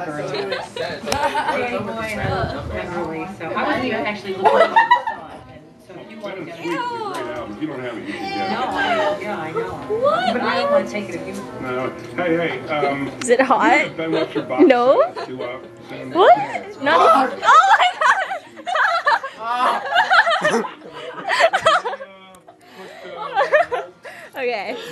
girly. Really, so I wasn't even actually looking at the song. So if you want to get it. Sweet is a great album. If you don't have it, you can get it. No, yeah, I know. What? But I don't want to take it if you. No. Hey, Is it hot? Ben, what's your box? No. What? No. Oh my god! Okay.